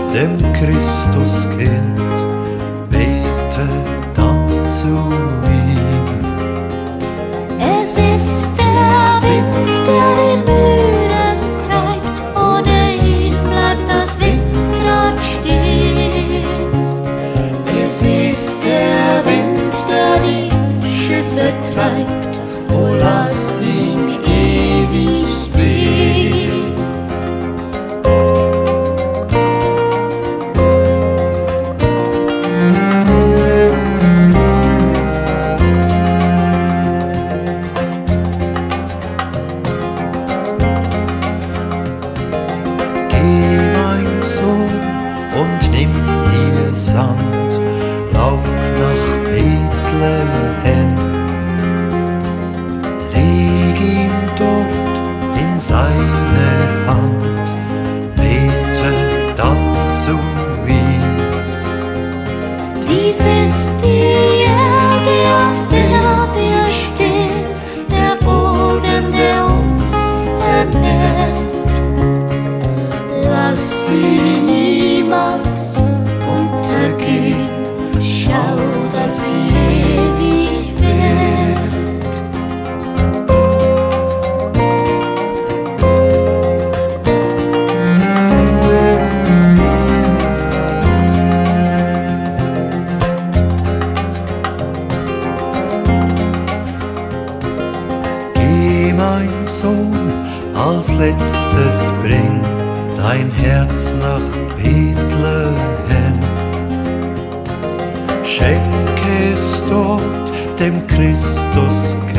dem Christuskind, bete dann zu ihm. Es ist der Wind, der die Mühlen treibt, ohne ihn bleibt das Windrad stehen. Es ist der Wind, der die Schiffe treibt, oh lass ihn ewig wehen. Sohn, und nimm dir Sand, lauf nach Bethlehem, leg ihn dort in seine Hand, bete dann zu ihm. Dies ist die Erde, auf der wir stehen, der Boden, der uns ernährt. Lass ihn niemals untergehen, schau, dass sie ewig wird. Geh, mein Sohn, als letztes bring dein Herz nach Bethlehem, schenke es dort dem Christuskind.